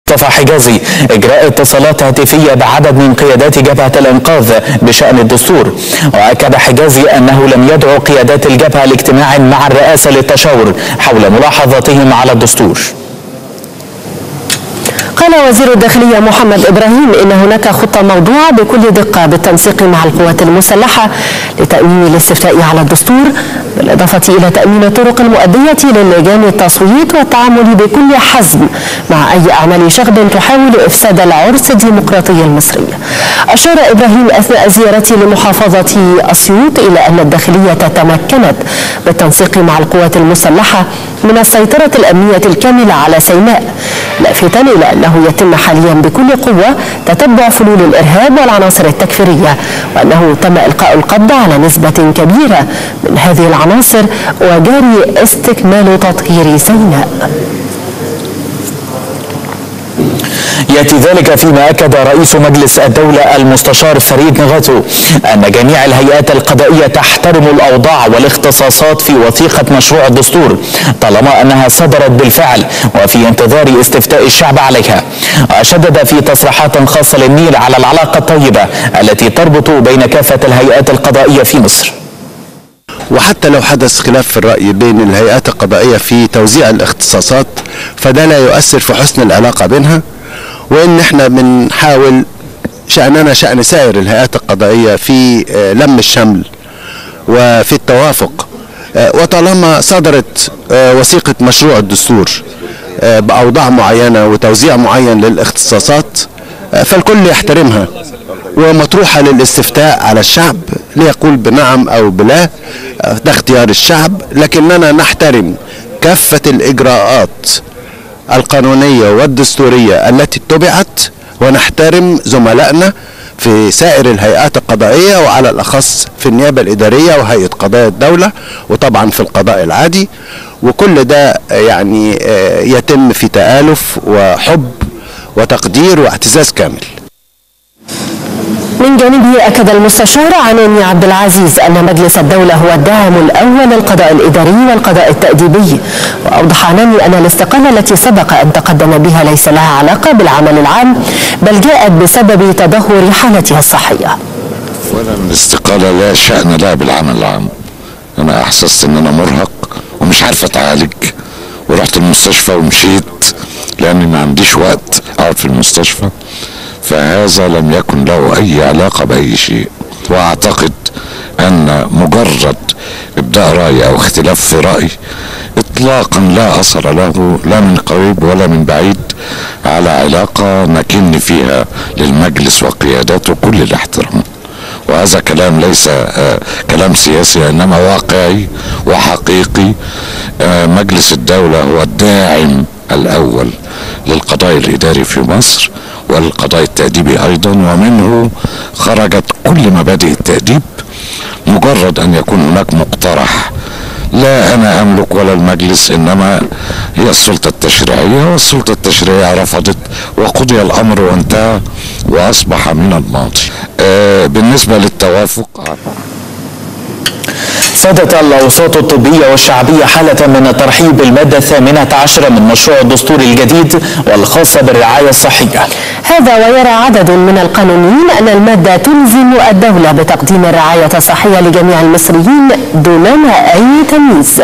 مصطفى حجازي إجراء اتصالات هاتفية بعدد من قيادات جبهة الإنقاذ بشأن الدستور. وأكد حجازي أنه لم يدعو قيادات الجبهة لاجتماع مع الرئاسة للتشاور حول ملاحظاتهم على الدستور. قال وزير الداخلية محمد إبراهيم إن هناك خطة موضوعة بكل دقة بالتنسيق مع القوات المسلحة لتأمين الاستفتاء على الدستور، بالإضافة إلى تأمين الطرق المؤدية للجان التصويت والتعامل بكل حزم مع أي أعمال شغب تحاول إفساد العرس الديمقراطي المصري. أشار إبراهيم أثناء زيارته لمحافظة أسيوط إلى أن الداخلية تمكنت بالتنسيق مع القوات المسلحة من السيطرة الأمنية الكاملة على سيناء، لافتا إلى أنه يتم حاليا بكل قوة تتبع فلول الإرهاب والعناصر التكفيرية، وأنه تم إلقاء القبض على نسبة كبيرة من هذه العناصر وجاري استكمال تطهير سيناء. يأتي ذلك فيما أكد رئيس مجلس الدولة المستشار فريد نغاتو أن جميع الهيئات القضائية تحترم الأوضاع والاختصاصات في وثيقة مشروع الدستور طالما أنها صدرت بالفعل وفي انتظار استفتاء الشعب عليها. وشدد في تصريحات خاصة للنيل على العلاقة الطيبة التي تربط بين كافة الهيئات القضائية في مصر. وحتى لو حدث خلاف في الرأي بين الهيئات القضائية في توزيع الاختصاصات فده لا يؤثر في حسن العلاقة بينها، وإن احنا بنحاول شأننا شأن سائر الهيئات القضائية في لم الشمل وفي التوافق. وطالما صدرت وثيقة مشروع الدستور بأوضاع معينة وتوزيع معين للاختصاصات فالكل يحترمها ومطروحة للاستفتاء على الشعب ليقول بنعم أو بلا، ده اختيار الشعب، لكننا نحترم كافة الإجراءات القانونية والدستورية التي اتبعت، ونحترم زملائنا في سائر الهيئات القضائية وعلى الأخص في النيابة الإدارية وهيئة قضايا الدولة وطبعا في القضاء العادي، وكل ده يعني يتم في تآلف وحب وتقدير واعتزاز كامل. من جانبه أكد المستشار عناني عبد العزيز أن مجلس الدولة هو الداعم الأول للقضاء الإداري والقضاء التأديبي، وأوضح عناني أن الاستقالة التي سبق أن تقدم بها ليس لها علاقة بالعمل العام بل جاءت بسبب تدهور حالتها الصحية. ولا الاستقالة لا شأن لها بالعمل العام، أنا أحسست أن أنا مرهق ومش عارف أتعالج ورحت المستشفى ومشيت لأني ما عنديش وقت أقعد في المستشفى، فهذا لم يكن له أي علاقة بأي شيء. وأعتقد أن مجرد إبداء رأي أو اختلاف في رأي إطلاقا لا أثر له لا من قريب ولا من بعيد على علاقة نكن فيها للمجلس وقياداته كل الاحترام. وهذا كلام ليس كلام سياسي إنما واقعي وحقيقي. مجلس الدولة هو الداعم الأول للقضاء الإداري في مصر والقضاء التأديبي أيضا، ومنه خرجت كل مبادئ التأديب. مجرد أن يكون هناك مقترح لا أنا أملك ولا المجلس، إنما هي السلطة التشريعية، والسلطة التشريعية رفضت وقضي الأمر وانتهى وأصبح من الماضي. بالنسبة للتوافق، سادت الأوساط الطبية والشعبية حالة من الترحيب بالمادة 18 من مشروع الدستور الجديد والخاصة بالرعاية الصحية. هذا ويرى عدد من القانونيين أن المادة تلزم الدولة بتقديم الرعاية الصحية لجميع المصريين دون أي تمييز.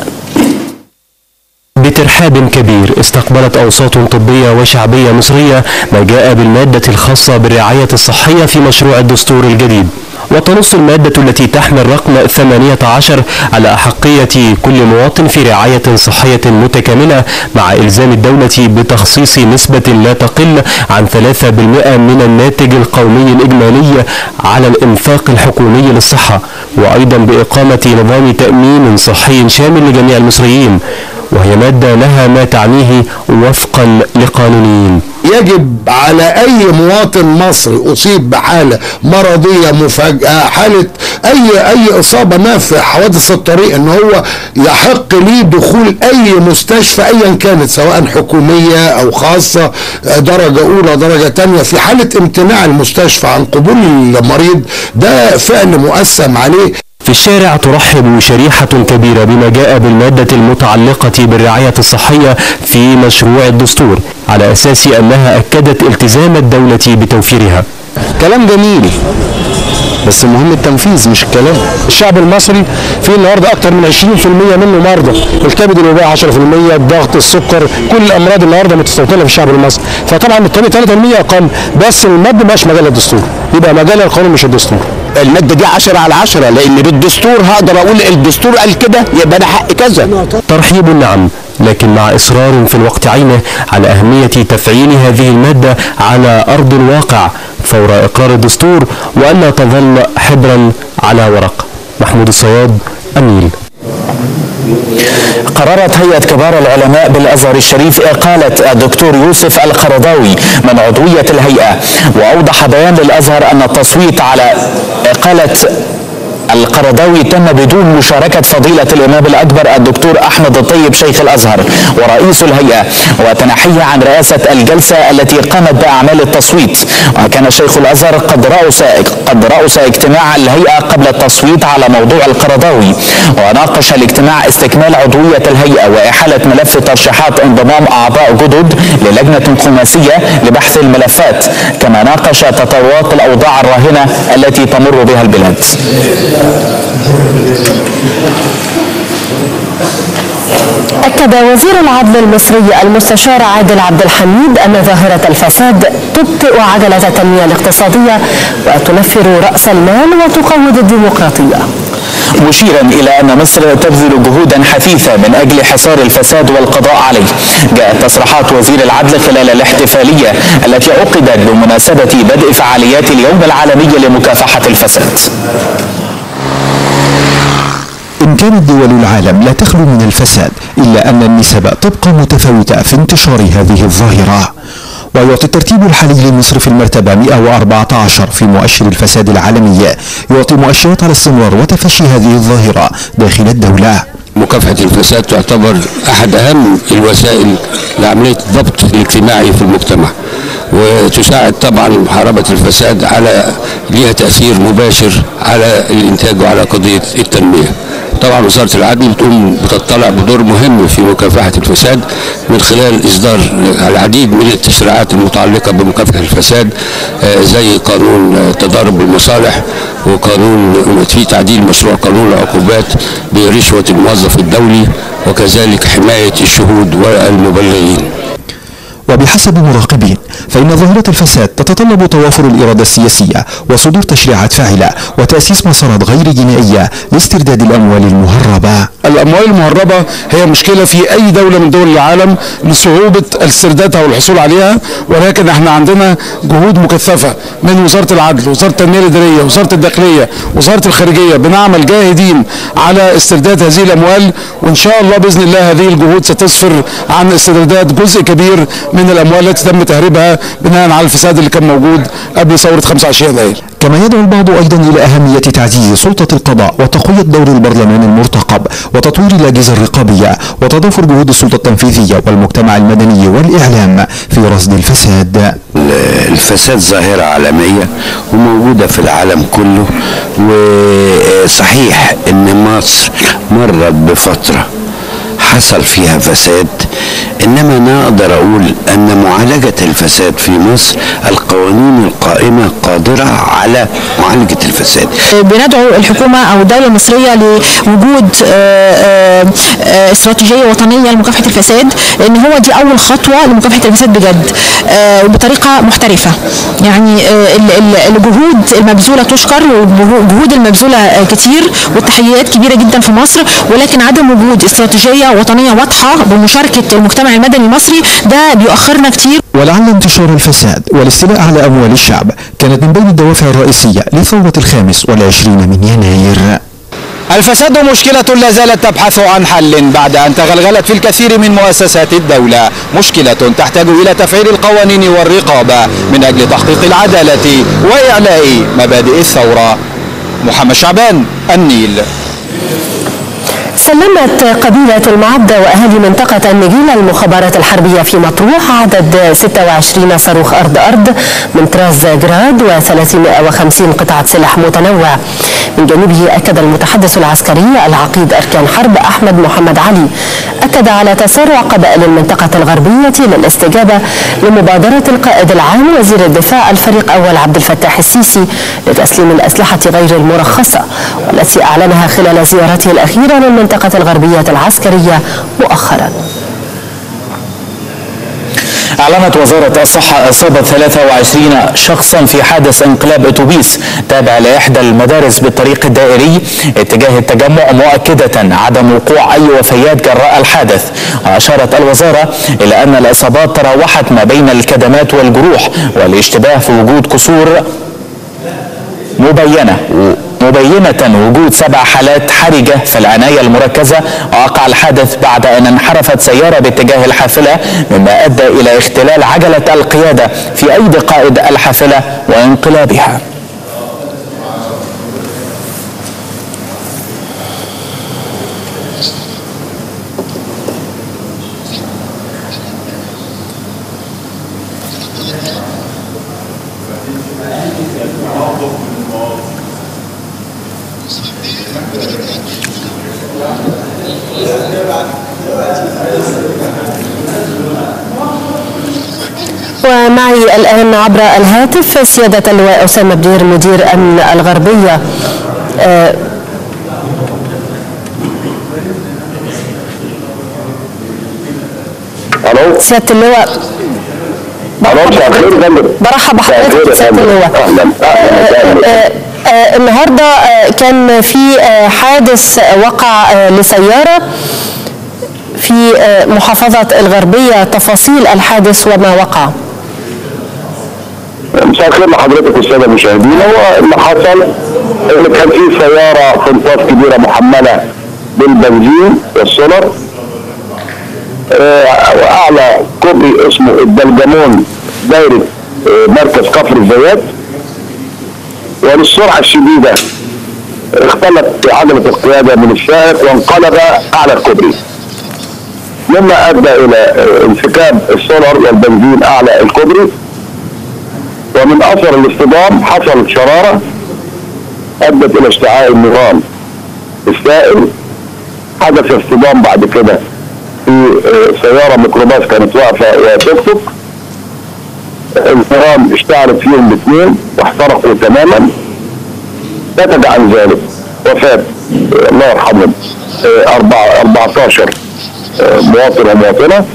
بترحاب كبير استقبلت أوساط طبية وشعبية مصرية ما جاء بالمادة الخاصة بالرعاية الصحية في مشروع الدستور الجديد. وتنص المادة التي تحمل رقم 18 على أحقية كل مواطن في رعاية صحية متكاملة، مع إلزام الدولة بتخصيص نسبة لا تقل عن 3% من الناتج القومي الإجمالي على الإنفاق الحكومي للصحة، وأيضا بإقامة نظام تأمين صحي شامل لجميع المصريين، وهي مادة لها ما تعنيه وفقا لقانونيين. يجب على أي مواطن مصري أصيب بحالة مرضية مفاجئة، حالة أي إصابة ما في حوادث الطريق، إن هو يحق ليه دخول أي مستشفى أيا كانت سواء حكومية أو خاصة، درجة أولى درجة تانية. في حالة امتناع المستشفى عن قبول المريض ده فعل مؤثم عليه. في الشارع ترحب شريحة كبيرة بما جاء بالمادة المتعلقة بالرعاية الصحية في مشروع الدستور، على أساس أنها أكدت التزام الدولة بتوفيرها. كلام جميل، بس المهم التنفيذ مش الكلام. الشعب المصري فيه النهارده اكتر من 20% منه مرضى، الكبد الوبائي 10%، الضغط، السكر، كل الامراض النهارده متستوطنه في الشعب المصري، فطبعا الطبيعي 3% اقل، بس الماده مش مجال الدستور، يبقى مجال القانون مش الدستور. المادة دي 10/10، لأن بالدستور هقدر أقول الدستور قال كده يبقى أنا حق كذا. ترحيب نعم، لكن مع إصرار في الوقت عينه على أهمية تفعيل هذه المادة على أرض الواقع فور إقرار الدستور، وألا تظل حبرا على ورق. محمود الصياد، النيل. قررت هيئة كبار العلماء بالأزهر الشريف إقالة الدكتور يوسف القرضاوي من عضوية الهيئة، وأوضح بيان للأزهر أن التصويت على إقالة القرضاوي تم بدون مشاركة فضيلة الإمام الأكبر الدكتور أحمد الطيب شيخ الأزهر ورئيس الهيئة، وتنحيه عن رئاسة الجلسة التي قامت بأعمال التصويت. وكان شيخ الأزهر قد رأس اجتماع الهيئة قبل التصويت على موضوع القرضاوي، وناقش الاجتماع استكمال عضوية الهيئة وإحالة ملف ترشيحات انضمام أعضاء جدد للجنة خماسية لبحث الملفات، كما ناقش تطورات الأوضاع الراهنة التي تمر بها البلاد. أكد وزير العدل المصري المستشار عادل عبد الحميد أن ظاهرة الفساد تبطئ عجلة التنمية الاقتصادية وتنفر رأس المال وتقوض الديمقراطية، مشيرا إلى أن مصر تبذل جهودا حثيثة من أجل حصار الفساد والقضاء عليه. جاءت تصريحات وزير العدل خلال الاحتفالية التي عقدت بمناسبة بدء فعاليات اليوم العالمي لمكافحة الفساد. إن كانت دول العالم لا تخلو من الفساد، إلا أن النسب تبقى متفاوتة في انتشار هذه الظاهرة. ويعطي الترتيب الحالي لمصر في المرتبة 114 في مؤشر الفساد العالمي، يعطي مؤشرات على استمرار وتفشي هذه الظاهرة داخل الدولة. مكافحة الفساد تعتبر أحد أهم الوسائل لعملية الضبط الاجتماعي في المجتمع، وتساعد طبعا محاربة الفساد على ليها تأثير مباشر على الإنتاج وعلى قضية التنمية. طبعا وزارة العدل بتطلع بدور مهم في مكافحة الفساد من خلال إصدار العديد من التشريعات المتعلقة بمكافحة الفساد، زي قانون تضارب المصالح، وقانون في تعديل مشروع قانون العقوبات برشوة الموظف الدولي، وكذلك حماية الشهود والمبلغين. وبحسب مراقبين فإن ظاهرة الفساد تتطلب توافر الإرادة السياسية وصدور تشريعات فاعلة وتأسيس مسارات غير جنائية لاسترداد الأموال المهربة. الأموال المهربة هي مشكلة في أي دولة من دول العالم لصعوبة استردادها والحصول عليها، ولكن احنا عندنا جهود مكثفة من وزارة العدل، وزارة التنمية الإدارية، وزارة الداخلية، وزارة الخارجية، بنعمل جاهدين على استرداد هذه الأموال، وإن شاء الله بإذن الله هذه الجهود ستسفر عن استرداد جزء كبير من الأموال التي تم تهريبها بناء على الفساد اللي كان موجود قبل ثورة 25 يناير. كما يدعو البعض أيضا إلى أهمية تعزيز سلطة القضاء وتقوية دور البرلمان المرتقب وتطوير الأجهزة الرقابية وتضافر جهود السلطة التنفيذية والمجتمع المدني والإعلام في رصد الفساد. الفساد ظاهرة عالمية وموجودة في العالم كله، وصحيح إن مصر مرت بفترة حصل فيها فساد، إنما أنا أقدر أقول أن معالجة الفساد في مصر القوانين القائمة قادرة على معالجة الفساد. بندعو الحكومة أو الدولة المصرية لوجود استراتيجية وطنية لمكافحة الفساد، لأن هو دي أول خطوة لمكافحة الفساد بجد وبطريقة محترفة. يعني الجهود المبذولة تشكر، والجهود المبذولة كتير والتحديات كبيرة جدا في مصر، ولكن عدم وجود استراتيجية وطنية واضحة بمشاركة المجتمع المدني المصري ده بيؤخرنا كتير. ولعل انتشار الفساد والاستيلاء على أموال الشعب كانت من بين الدوافع الرئيسية لثورة 25 من يناير. الفساد مشكلة لا زالت تبحث عن حل بعد أن تغلغلت في الكثير من مؤسسات الدولة، مشكلة تحتاج إلى تفعيل القوانين والرقابة من أجل تحقيق العدالة وإعلاء مبادئ الثورة. محمد شعبان، النيل. سلمت قبيلة المعدة وأهالي منطقة النجيلة المخابرات الحربية في مطروح عدد 26 صاروخ أرض من طراز جراد و350 قطعة سلاح متنوع من جانبه أكد المتحدث العسكري العقيد أركان حرب أحمد محمد علي أكد على تسارع قبائل المنطقة الغربية للاستجابة لمبادرة القائد العام وزير الدفاع الفريق أول عبد الفتاح السيسي لتسليم الأسلحة غير المرخصة، والتي أعلنها خلال زيارته الأخيرة للمنطقة الغربية العسكرية مؤخرا. أعلنت وزارة الصحة إصابة 23 شخصا في حادث انقلاب أتوبيس تابع لإحدى المدارس بالطريق الدائري اتجاه التجمع، مؤكدة عدم وقوع أي وفيات جراء الحادث. وأشارت الوزارة إلى أن الإصابات تراوحت ما بين الكدمات والجروح، والاشتباه في وجود كسور مبينة وجود 7 حالات حرجة في العناية المركزة. وقع الحادث بعد أن انحرفت سيارة باتجاه الحافلة، مما أدى إلى اختلال عجلة القيادة في أيدي قائد الحافلة وانقلابها. ومعي الآن عبر الهاتف سيادة اللواء أسامة بدير مدير أمن الغربية. الو سيادة اللواء، برحب بحضرتك سيادة اللواء. النهارده كان في حادث وقع لسيارة في محافظة الغربية، تفاصيل الحادث وما وقع. مساء الخير لحضرتك والساده المشاهدين. هو اللي حصل ان كان في سياره قنطاس كبيره محمله بالبنزين والسولر واعلى كوبري اسمه الدلجمون دايره مركز كفر الزيات، وللسرعه الشديده اختلت عجله القياده من السائق وانقلب اعلى الكوبري، مما ادى الى انسكاب السولر والبنزين اعلى الكوبري، ومن اثر الاصطدام حصلت شراره ادت الى اشتعال النيران السائل. حدث اصطدام بعد كده في سياره ميكروباص كانت واقفه وتوك توك، النيران اشتعلت فيهم الاثنين واحترقوا تماما. نتج عن ذلك وفاه الله يرحمهم 14 مواطن ومواطنه.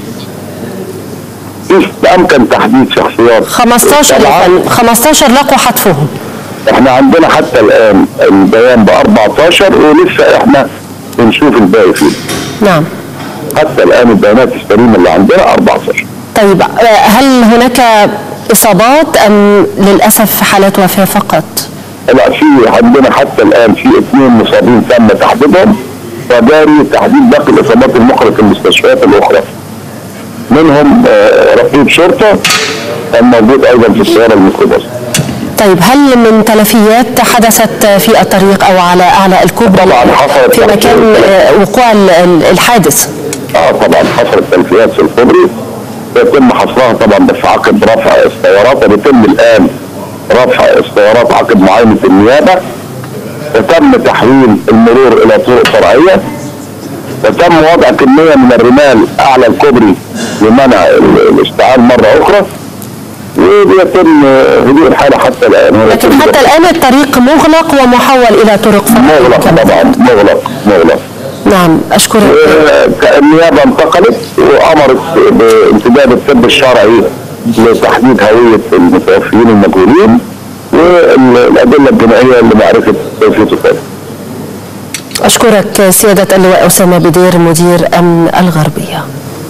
امكن تحديد شخصيات 15 لقوا حتفهم. احنا عندنا حتى الان البيان ب 14 ولسه احنا بنشوف الباقي فيه. نعم. حتى الان البيانات السليمه اللي عندنا 14. طيب هل هناك اصابات ام للاسف حالات وفاه فقط؟ لا، في عندنا حتى الان في 2 مصابين تم تحديدهم، وجاري تحديد باقي الاصابات المخرجه في المستشفيات الاخرى. منهم رقيب شرطه كان موجود ايضا في السياره الميكروباص. طيب هل من تلفيات حدثت في الطريق او على اعلى الكوبري في مكان وقوع الحادث؟ طبعا حصلت تلفيات في الكوبري يتم حصرها طبعا، بس عقب رفع السيارات، وبيتم الان رفع السيارات عقب معاينه النيابه، وتم تحويل المرور الى طرق فرعيه، وتم وضع كميه من الرمال اعلى الكوبري لمنع الاشتعال مره اخرى، وبيتم هدوء الحاله حتى الان. لكن حتى الان الطريق مغلق ومحول الى طرق فرعيه. مغلق طبعا، مغلق. نعم، اشكرك. النيابه انتقلت وامرت بانتداب الطب الشرعي لتحديد هويه المتوفيين المجهولين والادله الجنائيه لمعرفه كيفيه القتل. أشكرك سيادة اللواء أسامة بدير مدير أمن الغربية.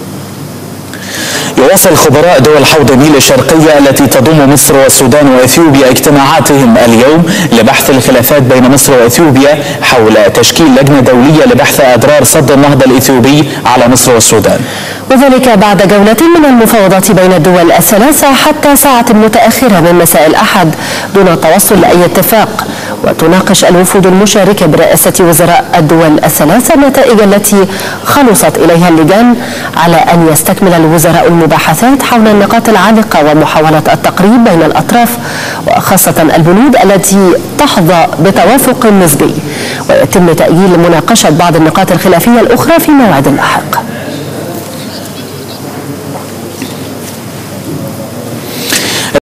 يواصل خبراء دول حوض النيل الشرقية التي تضم مصر والسودان وإثيوبيا اجتماعاتهم اليوم لبحث الخلافات بين مصر وإثيوبيا حول تشكيل لجنة دولية لبحث أضرار صد النهضة الإثيوبي على مصر والسودان، وذلك بعد جولة من المفاوضات بين الدول الثلاثة حتى ساعة متأخرة من مساء الأحد دون التوصل لأي اتفاق. وتناقش الوفود المشاركة برئاسة وزراء الدول الثلاثة النتائج التي خلصت إليها اللجان، على أن يستكمل الوزراء المباحثات حول النقاط العالقة ومحاولة التقريب بين الأطراف، وخاصة البنود التي تحظى بتوافق نسبي، ويتم تأجيل مناقشة بعض النقاط الخلافية الأخرى في موعد لاحق.